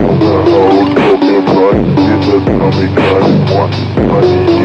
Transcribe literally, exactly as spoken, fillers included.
the hoes, broke their butt, get the tummy cut, want money.